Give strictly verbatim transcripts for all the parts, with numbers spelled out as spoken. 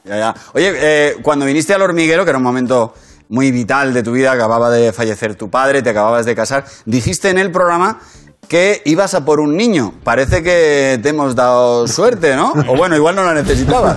Ya, ya. Oye, eh, cuando viniste al Hormiguero, que era un momento muy vital de tu vida, acababa de fallecer tu padre, te acababas de casar, dijiste en el programa que ibas a por un niño. Parece que te hemos dado suerte, ¿no? O bueno, igual no la necesitabas.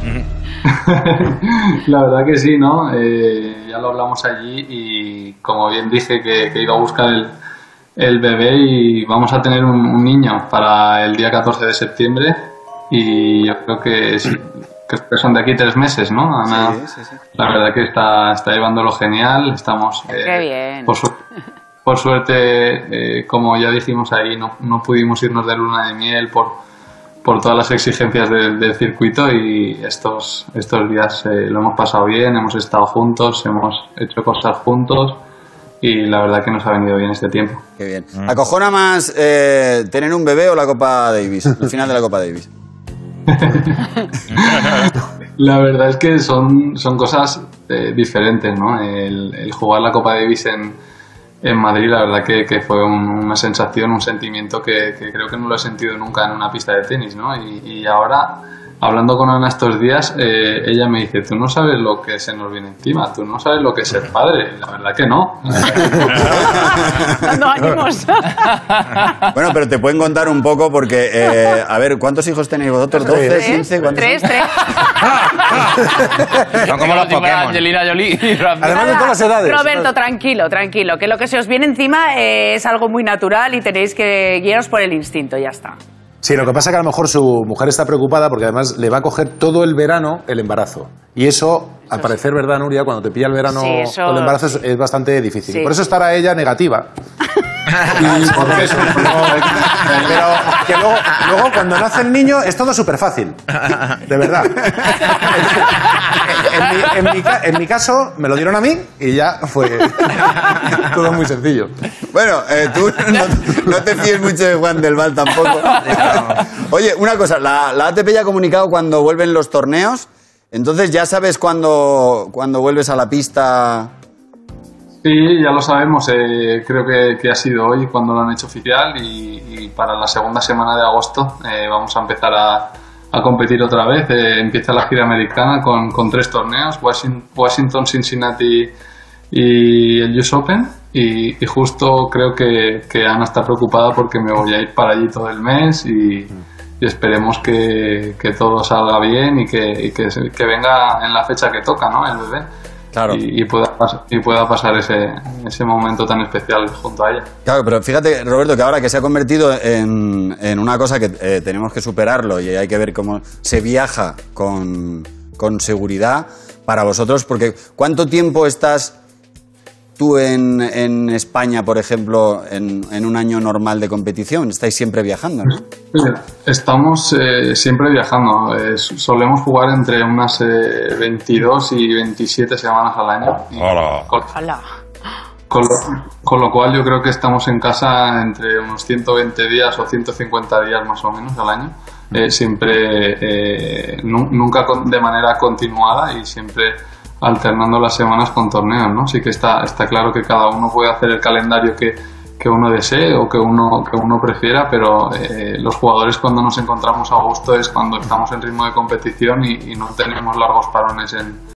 La verdad que sí, ¿no? Eh, ya lo hablamos allí y como bien dije que, que iba a buscar el, el bebé y vamos a tener un, un niño para el día catorce de septiembre y yo creo que sí, que son de aquí tres meses, ¿no? Ana, sí, sí, sí. La verdad que está, está llevándolo genial, estamos... Eh, ¡Qué bien! Por, su, por suerte, eh, como ya dijimos ahí, no, no pudimos irnos de luna de miel por, por todas las exigencias del, del circuito y estos, estos días eh, lo hemos pasado bien, hemos estado juntos, hemos hecho cosas juntos y la verdad que nos ha venido bien este tiempo. ¡Qué bien! Mm. ¿Acojona más eh, tener un bebé o la Copa Davis, el final de la Copa Davis? La verdad es que son, son cosas eh, diferentes, ¿no? El, el jugar la Copa Davis en, en Madrid, la verdad que, que fue un, una sensación, un sentimiento que, que creo que no lo he sentido nunca en una pista de tenis, ¿no? Y, y ahora, hablando con Ana estos días, eh, ella me dice, tú no sabes lo que se nos viene encima, tú no sabes lo que es ser padre. La verdad que no. Dando ánimos. Bueno, pero te pueden contar un poco porque, eh, a ver, ¿cuántos hijos tenéis vosotros? ¿doce, quince? ¿Cuántos? Tres, tres. Son como los Pokémon. Angelina Jolie. Además de todas las edades. Roberto, tranquilo, tranquilo, que lo que se os viene encima eh, es algo muy natural y tenéis que guiaros por el instinto, ya está. Sí, lo que pasa es que a lo mejor su mujer está preocupada porque además le va a coger todo el verano el embarazo. Y eso, al eso parecer, ¿verdad, Nuria? Cuando te pilla el verano sí, eso... el embarazo es, es bastante difícil. Sí. Por eso estará ella negativa. Y por eso, pero que luego, luego cuando nace el niño es todo súper fácil. De verdad. En, en, mi, en, mi, en mi caso me lo dieron a mí y ya fue todo muy sencillo. Bueno, eh, tú no, no te fíes mucho de Juan del Val tampoco. Oye, una cosa, la, la A T P ya ha comunicado cuando vuelven los torneos, entonces ya sabes cuándo, cuándo vuelves a la pista. Sí, ya lo sabemos, eh, creo que, que ha sido hoy cuando lo han hecho oficial y, y para la segunda semana de agosto eh, vamos a empezar a, a competir otra vez. Eh, empieza la gira americana con, con tres torneos, Washington, Washington, Cincinnati y el U S Open y, y justo creo que, que Ana está preocupada porque me voy a ir para allí todo el mes y, y esperemos que, que todo salga bien y que, y que, que venga en la fecha que toca, ¿no? El bebé. Claro. Y, y, pueda, y pueda pasar ese, ese momento tan especial junto a ella. Claro, pero fíjate, Roberto, que ahora que se ha convertido en, en una cosa que eh, tenemos que superarlo y hay que ver cómo se viaja con, con seguridad para vosotros, porque ¿cuánto tiempo estás tú en, en España, por ejemplo, en, en un año normal de competición? Estáis siempre viajando, ¿no? Estamos eh, siempre viajando. Eh, solemos jugar entre unas eh, veintidós y veintisiete semanas al año. Hola. Con, con, lo, con lo cual yo creo que estamos en casa entre unos ciento veinte días o ciento cincuenta días más o menos al año. Eh, siempre, eh, nu, nunca con, de manera continuada y siempre alternando las semanas con torneos, ¿no? Sí que está, está claro que cada uno puede hacer el calendario que, que uno desee o que uno, que uno prefiera, pero eh, los jugadores cuando nos encontramos a gusto es cuando estamos en ritmo de competición y, y no tenemos largos parones en,